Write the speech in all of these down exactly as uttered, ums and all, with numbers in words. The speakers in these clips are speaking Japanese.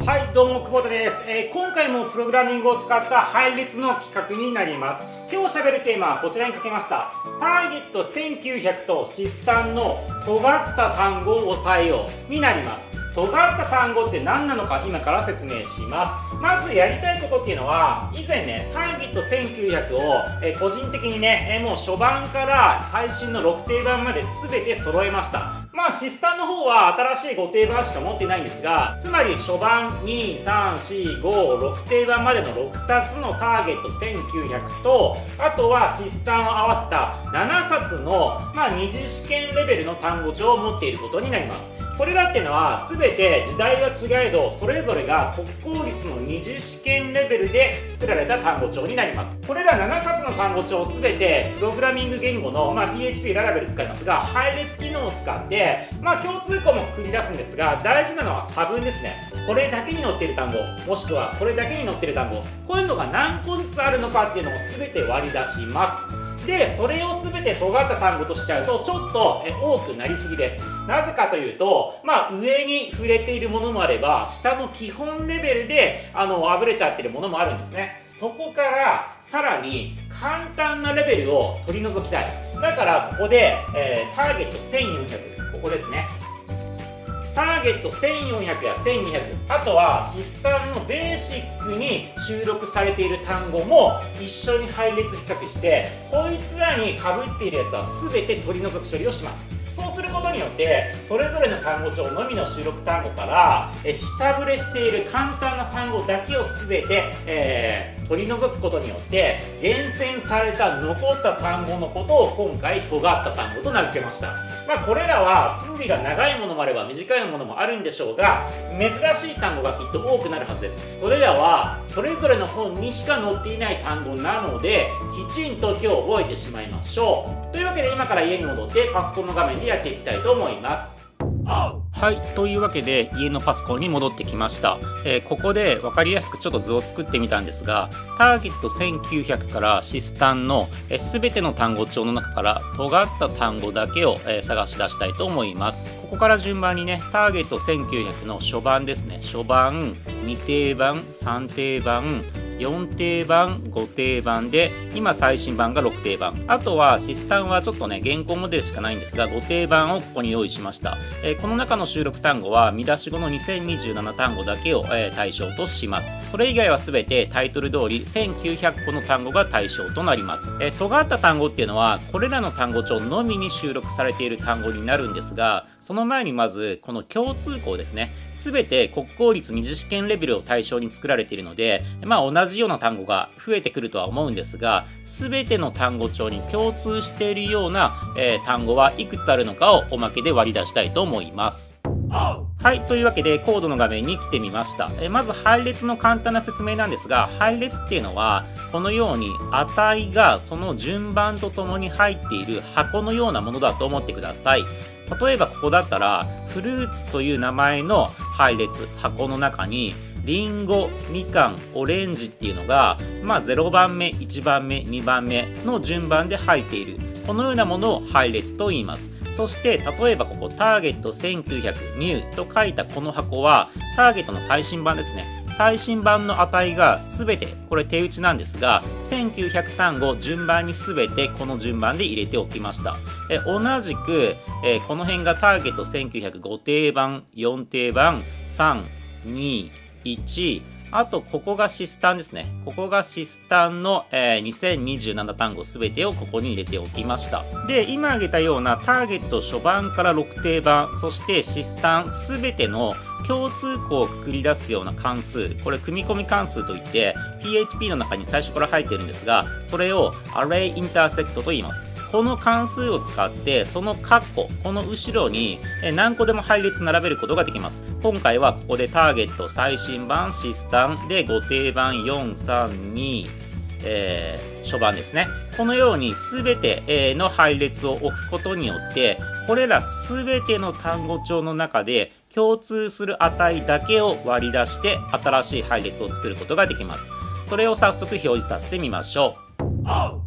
はい、どうも久保田です、えー、今回もプログラミングを使った配列の企画になります。今日喋るテーマはこちらに書きました。ターゲットせんきゅうひゃくとシスタンの尖った単語を押さえようになります。尖った単語って何なのか今から説明します。まずやりたいことっていうのは、以前ねターゲットせんきゅうひゃくを、えー、個人的にね、えー、もう初版から最新のろく定番まで全て揃えました。まあシスタンの方は新しいご定番しか持ってないんですが、つまり初版に、さん、よん、ご、ろく定番までのろくさつのターゲットせんきゅうひゃくと、あとはシスタンを合わせたななさつの、まあ、二次試験レベルの単語帳を持っていることになります。これらっていうのは全て時代は違えど、それぞれが国公立の二次試験レベルで作られた単語帳になります。これらななさつの単語帳を全てプログラミング言語の、まあ、ピーエイチピー ララベル使いますが、配列機能を使って、まあ、共通項も繰り出すんですが、大事なのは差分ですね。これだけに載っている単語、もしくはこれだけに載っている単語、こういうのが何個ずつあるのかっていうのを全て割り出します。で、それを全て尖った単語としちゃうとちょっとえ多くなりすぎです。なぜかというと、まあ上に触れているものもあれば、下の基本レベルであのあぶれちゃってるものもあるんですね。そこからさらに簡単なレベルを取り除きたい。だからここで、えー、ターゲットせんよんひゃく、ここですね。ターゲットせんよんひゃくやせんにひゃく、あとはシスタンのベーシックに収録されている単語も一緒に配列比較して、こいつらに被っているやつは全て取り除く処理をします。そうすることによってそれぞれの単語帳のみの収録単語からえ下振れしている簡単な単語だけを全て、えー、取り除くことによって厳選された残った単語のことを今回尖った単語と名付けました。まあこれらは綴りが長いものもあれば短いものもあるんでしょうが、珍しい単語がきっと多くなるはずです。それらはそれぞれの本にしか載っていない単語なので、きちんと今日覚えてしまいましょう。というわけで今から家に戻ってパソコンの画面でやっていきたいと思います。はい、というわけで家のパソコンに戻ってきました。えー、ここで分かりやすくちょっと図を作ってみたんですが、ターゲットせんきゅうひゃくからシスタンのえー、全ての単語帳の中から尖った単語だけを、えー、探し出したいと思います。ここから順番にね、ターゲットせんきゅうひゃくの初版ですね。初版、に定番、さん定番、よん定番、ご定番で、今最新版がろく定番。あとはシスタンはちょっとね、現行モデルしかないんですが、ご定番をここに用意しました。えー、この中の収録単語は見出し語のにせんにじゅうなな単語だけを、えー、対象とします。それ以外は全てタイトル通りせんきゅうひゃくこの単語が対象となります。えー、尖った単語っていうのは、これらの単語帳のみに収録されている単語になるんですが、その前にまずこの共通項ですね。全て国公立二次試験レベルを対象に作られているので、まあ同じような単語が増えてくるとは思うんですが、全ての単語帳に共通しているような、えー、単語はいくつあるのかをおまけで割り出したいと思います。はい、というわけでコードの画面に来てみました。えまず配列の簡単な説明なんですが、配列っていうのはこのように値がその順番とともに入っている箱のようなものだと思ってください。例えばここだったらフルーツという名前の配列、箱の中にリンゴ、みかん、オレンジっていうのが、まあ、ゼロばんめ、いちばんめ、にばんめの順番で入っている、このようなものを配列と言います。そして例えばここターゲットせんきゅうひゃくニューと書いたこの箱はターゲットの最新版ですね。最新版の値が全て、これ手打ちなんですが、せんきゅうひゃく単語順番に全てこの順番で入れておきました。え同じく、えこの辺がターゲットせんきゅうひゃくご定番、よん定番、さん、に、いち、あとここがシスタンですね。ここがシスタンの、えー、にせんにじゅうなな単語全てをここに入れておきました。で、今挙げたようなターゲット初版からろく定番、そしてシスタン全ての共通項をくくり出すような関数、これ組み込み関数といって ピーエイチピー の中に最初から入っているんですが、それを Array Intersect と言います。この関数を使ってその括弧、この後ろに何個でも配列並べることができます。今回はここでターゲット最新版シスタンでご定番よん、さん、に、えー、初版ですね。このように全ての配列を置くことによって、これら全ての単語帳の中で共通する値だけを割り出して新しい配列を作ることができます。それを早速表示させてみましょう。は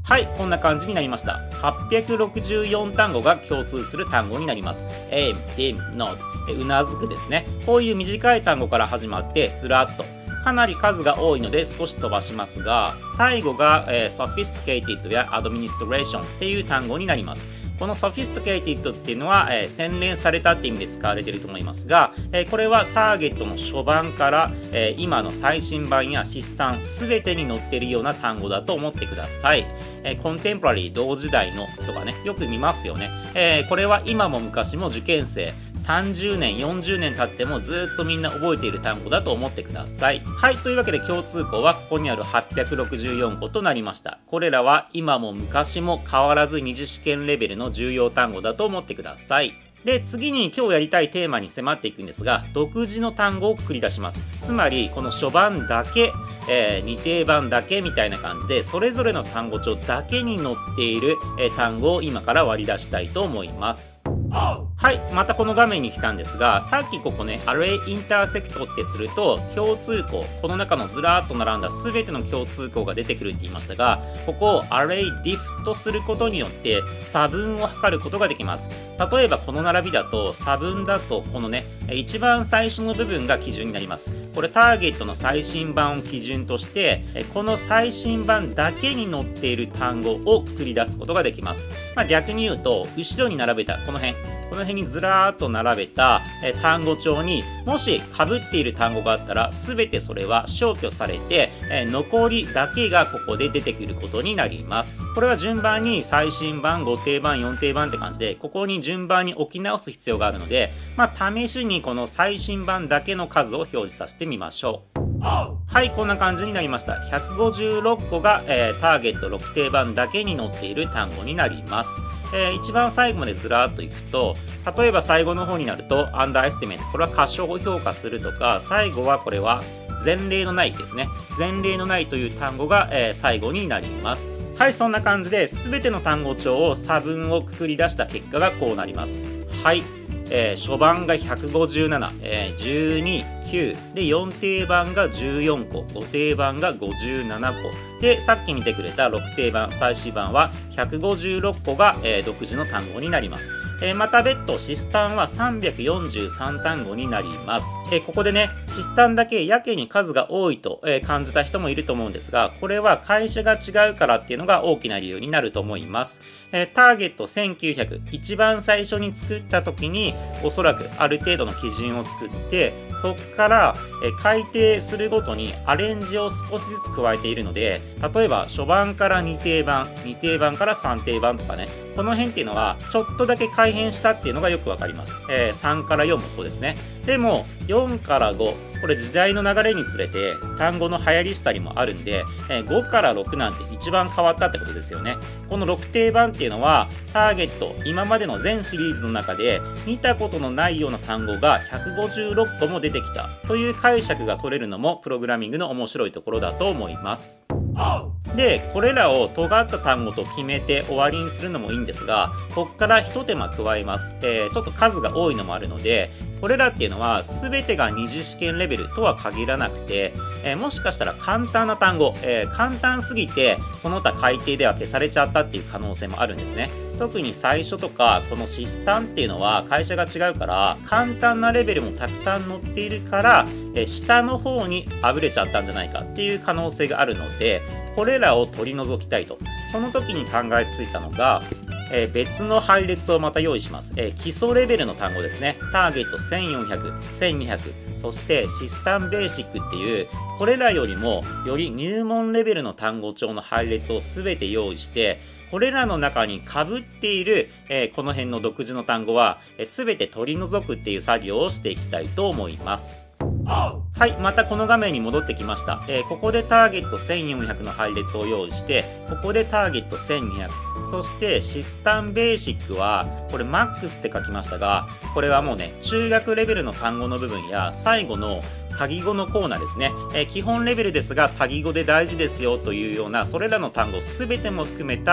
はい、こんな感じになりました。はっぴゃくろくじゅうよん単語が共通する単語になります。aim, dim, nod、うなずくですね。こういう短い単語から始まってずらっと。かなり数が多いので少し飛ばしますが、最後が、えー、sophisticated や administration っていう単語になります。この sophisticated っていうのは、えー、洗練されたって意味で使われていると思いますが、えー、これはターゲットの初版から、えー、今の最新版やシスタン全てに載っているような単語だと思ってください。えー、コンテンポラリー同時代のとかね、よく見ますよね。えー、これは今も昔も受験生さんじゅうねんよんじゅうねん経ってもずっとみんな覚えている単語だと思ってください。はい、というわけで共通項はここにあるはっぴゃくろくじゅうよん個となりました。これらは今も昔も変わらず二次試験レベルの重要単語だと思ってください。で、次に今日やりたいテーマに迫っていくんですが、独自の単語を繰り出します。つまり、この初版だけ、えー、二定版だけみたいな感じで、それぞれの単語帳だけに載っている、えー、単語を今から割り出したいと思います。はい、またこの画面に来たんですが、さっきここね、アレイインターセクトってすると、共通項、この中のずらーっと並んだ全ての共通項が出てくるって言いましたが、ここをアレイディフとすることによって、差分を測ることができます。例えばこの並びだと、差分だと、このね、一番最初の部分が基準になります。これターゲットの最新版を基準として、この最新版だけに載っている単語を繰り出すことができます。まあ、逆に言うと、後ろに並べた、この辺、この辺にずらーっと並べたえ単語帳にもし被っている単語があったら全てそれは消去されてえ残りだけがここで出てくることになります。これは順番に最新版、ご定番、よん定番って感じでここに順番に置き直す必要があるので、まあ試しにこの最新版だけの数を表示させてみましょう。はい、こんな感じになりました。ひゃくごじゅうろっこが、えー、ターゲットろく定番だけに載っている単語になります。えー、一番最後までずらーっといくと、例えば最後の方になると、アンダーエスティメント、これは過小評価するとか、最後はこれは前例のないですね。前例のないという単語が、えー、最後になります。はい、そんな感じで、すべての単語帳を差分をくくり出した結果がこうなります。はい。えー、初版がひゃくごじゅうなな、えー、じゅうに、きゅうでよん定番がじゅうよんこ、ご定番がごじゅうななこで、さっき見てくれたろく定番、最新版はひゃくごじゅうろっこが、えー、独自の単語になります。えー、また別途シスタンはさんびゃくよんじゅうさん単語になります。えー、ここでね、シスタンだけやけに数が多いと、えー、感じた人もいると思うんですが、これは会社が違うからっていうのが大きな理由になると思います。えー、ターゲットせんきゅうひゃく、一番最初に作った時におそらくある程度の基準を作って、そっからえ改定するごとにアレンジを少しずつ加えているので、例えば初版からに定番、に定番からさん定番とかね、この辺っていうのはちょっとだけ改変したっていうのがよくわかります。えー、さんからよんもそうですね。でもよんからご、これ時代の流れにつれて単語の流行りしたりもあるんで、えー、ごからろくなんて一番変わったってことですよね。このろく定番っていうのはターゲット、今までの全シリーズの中で見たことのないような単語がひゃくごじゅうろっこも出てきたという解釈が取れるのもプログラミングの面白いところだと思います。で、これらを尖った単語と決めて終わりにするのもいいんですが、こっから一手間加えます。えー、ちょっと数が多いのもあるので、これらっていうのは全てが二次試験レベルとは限らなくて、えー、もしかしたら簡単な単語、えー、簡単すぎてその他改定では消されちゃったっていう可能性もあるんですね。特に最初とかこのシスタンっていうのは会社が違うから簡単なレベルもたくさん載っているから、えー、下の方にあぶれちゃったんじゃないかっていう可能性があるので、これらを取り除きたいと。その時に考えついたのが、えー、別の配列をまた用意します、えー、基礎レベルの単語ですね。ターゲットせんよんひゃく、せんにひゃく、そしてシスタンベーシックっていうこれらよりもより入門レベルの単語帳の配列を全て用意して、これらの中に被っている、えー、この辺の独自の単語は、えー、全て取り除くっていう作業をしていきたいと思います。はい、またこの画面に戻ってきました。えー、ここでターゲットせんよんひゃくの配列を用意して、ここでターゲットせんにひゃく、そしてシスタンベーシックは、これマックスって書きましたが、これはもうね、中学レベルの単語の部分や最後の多義語のコーナーですね。えー、基本レベルですが多義語で大事ですよというような、それらの単語すべても含めた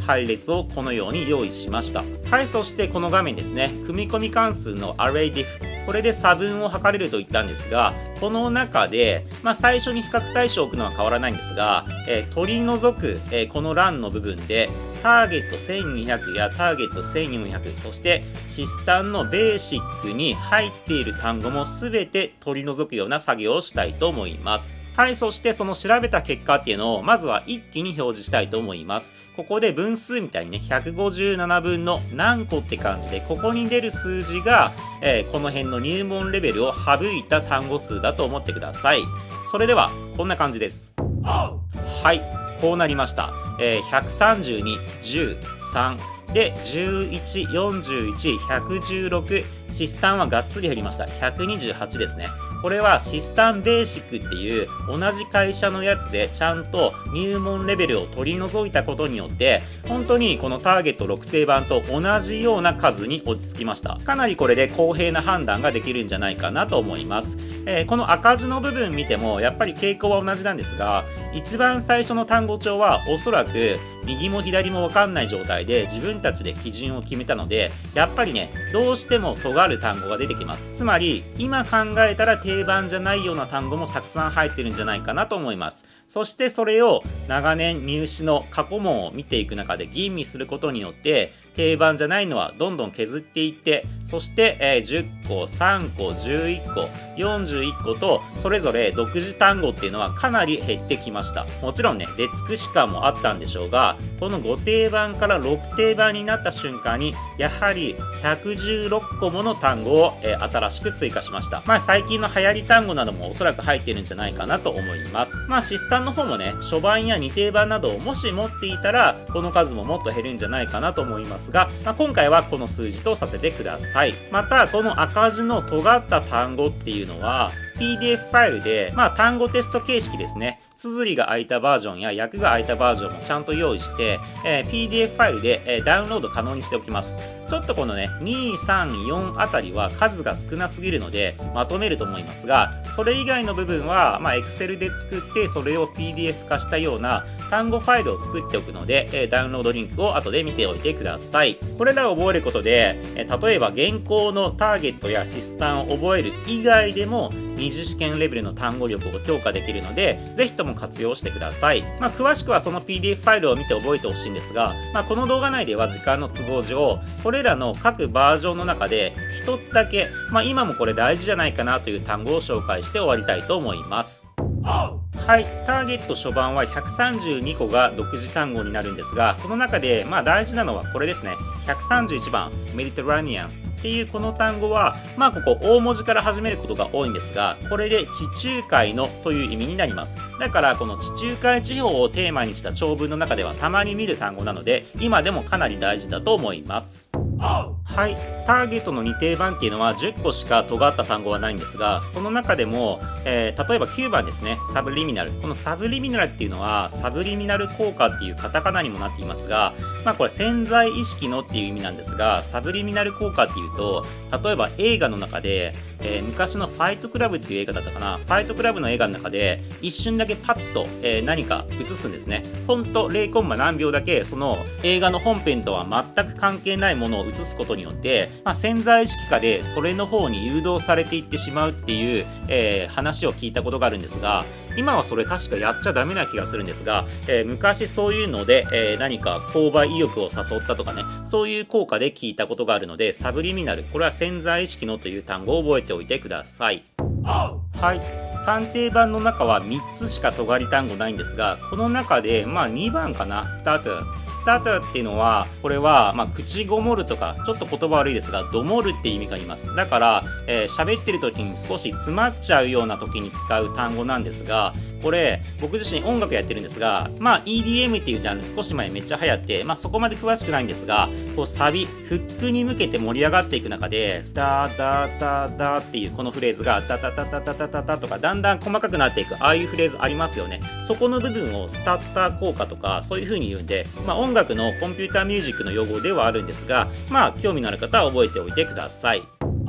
配列をこのように用意しました。はい、そしてこの画面ですね、組み込み関数の ArrayDiff、これで差分を測れると言ったんですが、この中で、まあ、最初に比較対象を置くのは変わらないんですが、えー、取り除く、えー、この欄の部分で、ターゲットせんにひゃくやターゲットせんよんひゃく、そしてシスタンのベーシックに入っている単語も全て取り除くような作業をしたいと思います。はい、そしてその調べた結果っていうのをまずは一気に表示したいと思います。ここで分数みたいにね、ひゃくごじゅうななぶんの何個って感じで、ここに出る数字が、えー、この辺の入門レベルを省いた単語数だと思ってください。それでは、こんな感じです。はい、こうなりました。えー、ひゃくさんじゅうに、じゅう、さんでじゅういち、よんじゅういち、ひゃくじゅうろく、シスタンはがっつり減りました。ひゃくにじゅうはちですね。これはシスタンベーシックっていう同じ会社のやつでちゃんと入門レベルを取り除いたことによって本当にこのターゲットろく定番と同じような数に落ち着きました。かなりこれで公平な判断ができるんじゃないかなと思います。えー、この赤字の部分見てもやっぱり傾向は同じなんですが、一番最初の単語帳はおそらく右も左も分かんない状態で自分たちで基準を決めたので、やっぱりね、どうしても尖る単語が出てきます。つまり今考えたら定番じゃないような単語もたくさん入ってるんじゃないかなと思います。そしてそれを長年入試の過去問を見ていく中で吟味することによって定番じゃないのはどんどん削っていって、そして、えー、じゅっこ、さんこ、じゅういっこ、よんじゅういっことそれぞれ独自単語っていうのはかなり減ってきました。もちろんね、出尽くし感もあったんでしょうが、このご定番からろく定番になった瞬間にやはりひゃくじゅうろっこもの単語を、えー、新しく追加しました。まあ最近の流行り単語などもおそらく入ってるんじゃないかなと思います。まあシスタンの方もね、初版やに定番などをもし持っていたらこの数ももっと減るんじゃないかなと思いますが、まあ、今回はこの数字とさせてください。またこの赤字の尖った単語っていうのはピーディーエフ ファイルで、まあ単語テスト形式ですね。綴りが空いたバージョンや訳が空いたバージョンもちゃんと用意して、えー、ピーディーエフ ファイルで、えー、ダウンロード可能にしておきます。ちょっとこのね、に、さん、よんあたりは数が少なすぎるのでまとめると思いますが、それ以外の部分は、まあ、Excel で作ってそれを ピーディーエフ 化したような単語ファイルを作っておくので、えー、ダウンロードリンクを後で見ておいてください。これらを覚えることで、えー、例えば現行のターゲットやシスタンを覚える以外でも二次試験レベルの単語力を強化できるので、ぜひとも活用してください。まあ、詳しくはその ピーディーエフ ファイルを見て覚えてほしいんですが、まあ、この動画内では時間の都合上、これらの各バージョンの中で一つだけ、まあ、今もこれ大事じゃないかなという単語を紹介して終わりたいと思います。はい、ターゲット初版はひゃくさんじゅうにこが独自単語になるんですが、その中でまあ大事なのはこれですね。ひゃくさんじゅういちばん、メディテラニアンっていうこの単語は、まあここ大文字から始めることが多いんですが、これで地中海のという意味になります。だからこの地中海地方をテーマにした長文の中ではたまに見る単語なので、今でもかなり大事だと思います。はい、ターゲットのに定番っていうのはじゅっこしか尖った単語はないんですが、その中でも、えー、例えばきゅうばんですね、サブリミナル。このサブリミナルっていうのはサブリミナル効果っていうカタカナにもなっていますが、まあこれ潜在意識のっていう意味なんですが、サブリミナル効果っていうと、例えば映画の中で、えー、昔のファイトクラブっていう映画だったかな、ファイトクラブの映画の中で一瞬だけパッと、えー、何か映すんですね。ほんとゼロコンマ何秒だけその映画の本編とは全く関係ないものを映すことによって、まあ、潜在意識下でそれの方に誘導されていってしまうっていう、えー、話を聞いたことがあるんですが、今はそれ確かやっちゃダメな気がするんですが、えー、昔そういうので、えー、何か購買意欲を誘ったとかね、そういう効果で聞いたことがあるので、サブリミナル、これは潜在意識のという単語を覚えておいてください。はい、さん定番の中はみっつしか尖り単語ないんですが、この中でまあにばんかな、スターター。スターターっていうのは、これはまあ口ごもるとか、ちょっと言葉悪いですが、どもるっていう意味があります。だから、えー、喋ってる時に少し詰まっちゃうような時に使う単語なんですが、これ僕自身音楽やってるんですが、まあ イーディーエム っていうジャンル少し前めっちゃ流行って、まあそこまで詳しくないんですが、こうサビ、フックに向けて盛り上がっていく中で、ダーダーダーダーっていうこのフレーズがダダダダダダダダとかだんだん細かくなっていく、ああいうフレーズありますよね。そこの部分をスタッター効果とかそういう風に言うんで、まあ音楽のコンピューターミュージックの用語ではあるんですが、まあ興味のある方は覚えておいてください。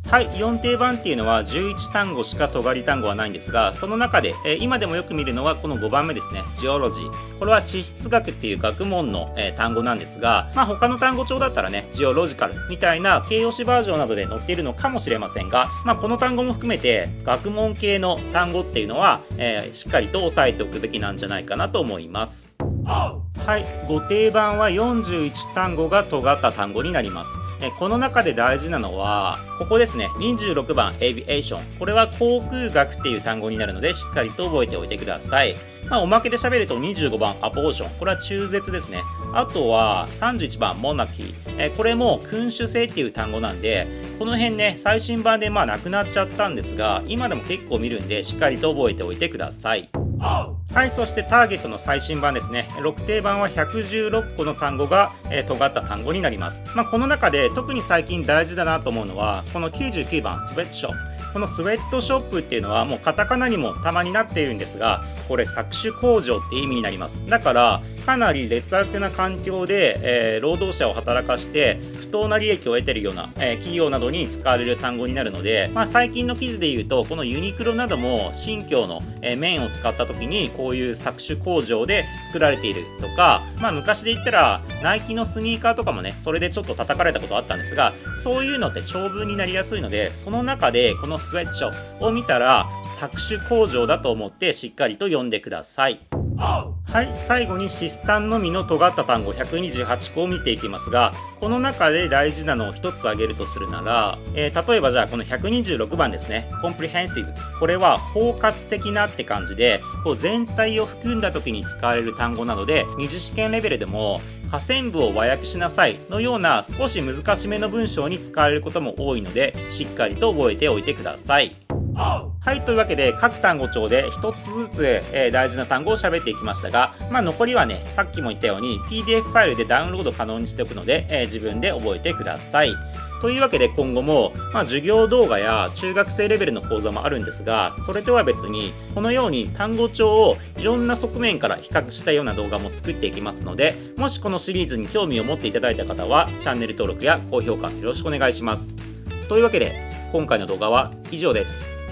はい、よん定番っていうのはじゅういち単語しか尖り単語はないんですが、その中で、えー、今でもよく見るのはこのごばんめですね、ジオロジー。これは地質学っていう学問の、えー、単語なんですが、まあ他の単語帳だったらね、ジオロジカルみたいな形容詞バージョンなどで載っているのかもしれませんが、まあこの単語も含めて学問系の単語っていうのは、えー、しっかりと押さえておくべきなんじゃないかなと思います。はい、ご定番はよんじゅういち単語が尖った単語になります。えこの中で大事なのはここですね、にじゅうろくばんエビエーション。これは航空学っていう単語になるのでしっかりと覚えておいてください。まあ、おまけで喋るとにじゅうごばんアポーション。これは中絶ですね。あとはさんじゅういちばんモナキー。えこれも君主制っていう単語なんで、この辺ね、最新版でまあなくなっちゃったんですが、今でも結構見るんでしっかりと覚えておいてください。はい、そしてターゲットの最新版ですね。ろく定番はひゃくじゅうろっこの単語が、えー、尖った単語になります。まあ、この中で特に最近大事だなと思うのは、このきゅうじゅうきゅうばんスウェットショップ。このスウェットショップっていうのはもうカタカナにもたまになっているんですが、これ搾取工場って意味になります。だからかなり劣悪な環境で、えー、労働者を働かして不当な利益を得ているような、えー、企業などに使われる単語になるので、まあ、最近の記事で言うとこのユニクロなども新疆の、えー、綿を使った時にこういう搾取工場で作られているとか、まあ、昔で言ったらナイキのスニーカーとかもね、それでちょっと叩かれたことあったんですが、そういうのって長文になりやすいので、その中でこのスウェットショップを見たら搾取工場だと思ってしっかりと読んでください。はい、最後にシスタンのみの尖った単語ひゃくにじゅうはちこを見ていきますが、この中で大事なのを一つ挙げるとするなら、えー、例えばじゃあこのひゃくにじゅうろくばんですね、コンプリヘンシブ。これは包括的なって感じで、こう全体を含んだ時に使われる単語なので、二次試験レベルでも下線部を和訳しなさいのような少し難しめの文章に使われることも多いので、しっかりと覚えておいてください。はい、というわけで各単語帳で一つずつ、えー、大事な単語を喋っていきましたが、まあ、残りはね、さっきも言ったように ピーディーエフ ファイルでダウンロード可能にしておくので、えー、自分で覚えてください。というわけで今後も、まあ、授業動画や中学生レベルの講座もあるんですが、それとは別にこのように単語帳をいろんな側面から比較したような動画も作っていきますので、もしこのシリーズに興味を持っていただいた方はチャンネル登録や高評価よろしくお願いします。というわけで今回の動画は以上です。